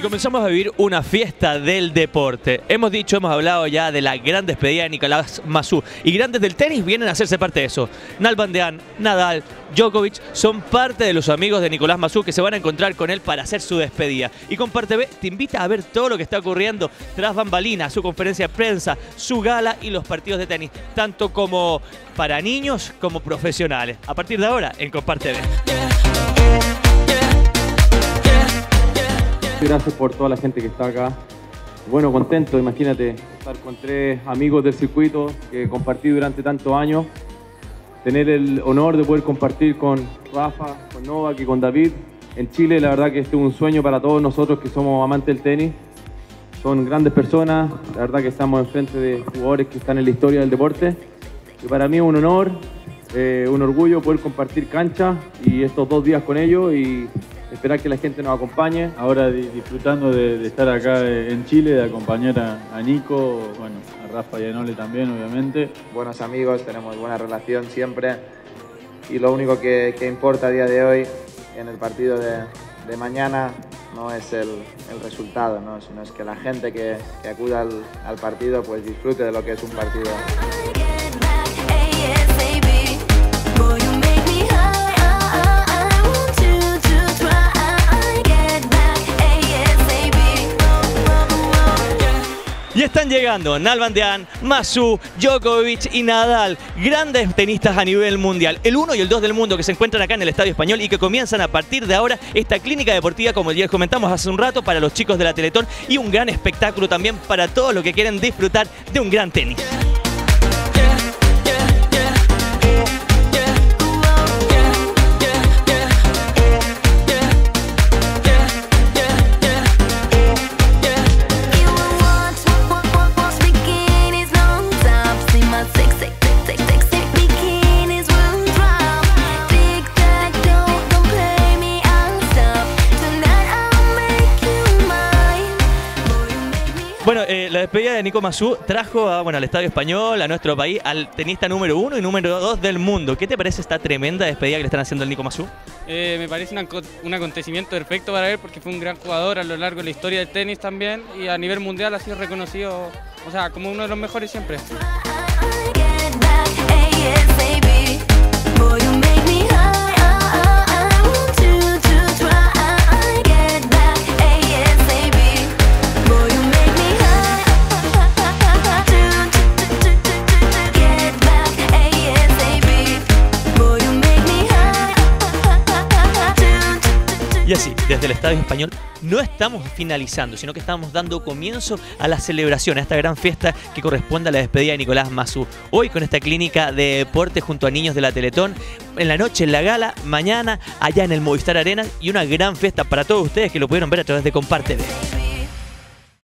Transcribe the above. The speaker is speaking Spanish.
comenzamos a vivir una fiesta del deporte. Hemos hablado ya de la gran despedida de Nicolás Massú. Y grandes del tenis vienen a hacerse parte de eso. Nalbandián, Nadal, Djokovic son parte de los amigos de Nicolás Massú que se van a encontrar con él para hacer su despedida. Y Comparte TV te invita a ver todo lo que está ocurriendo tras bambalinas, su conferencia de prensa, su gala y los partidos de tenis, tanto como para niños como profesionales. A partir de ahora en Comparte TV. Gracias por toda la gente que está acá. Bueno, contento, imagínate, estar con 3 amigos del circuito que compartí durante tantos años. Tener el honor de poder compartir con Rafa, con Novak y con David en Chile. La verdad que este es un sueño para todos nosotros que somos amantes del tenis. Son grandes personas, la verdad que estamos enfrente de jugadores que están en la historia del deporte. Y para mí es un honor, un orgullo poder compartir cancha y estos 2 días con ellos y esperar que la gente nos acompañe. Ahora disfrutando de estar acá en Chile, de acompañar a Nico, bueno, a Rafa y a Nole también, obviamente. Buenos amigos, tenemos buena relación siempre y lo único que importa a día de hoy en el partido de mañana no es el resultado, ¿no? Sino es que la gente que acuda al partido pues disfrute de lo que es un partido. Y están llegando Nalbandián, Massú, Djokovic y Nadal, grandes tenistas a nivel mundial, el 1 y el 2 del mundo que se encuentran acá en el Estadio Español y que comienzan a partir de ahora esta clínica deportiva, como ya les comentamos hace un rato, para los chicos de la Teletón y un gran espectáculo también para todos los que quieren disfrutar de un gran tenis. Bueno, la despedida de Nico Massú trajo al Estadio Español, a nuestro país, al tenista número 1 y número 2 del mundo. ¿Qué te parece esta tremenda despedida que le están haciendo al Nico Massú? Me parece un acontecimiento perfecto para él porque fue un gran jugador a lo largo de la historia del tenis también y a nivel mundial ha sido reconocido, o sea, como uno de los mejores siempre. Y así, desde el Estadio Español no estamos finalizando, sino que estamos dando comienzo a la celebración, a esta gran fiesta que corresponde a la despedida de Nicolás Massú. Hoy con esta clínica de deporte junto a niños de la Teletón, en la noche en la gala, mañana allá en el Movistar Arena y una gran fiesta para todos ustedes que lo pudieron ver a través de Comparte TV.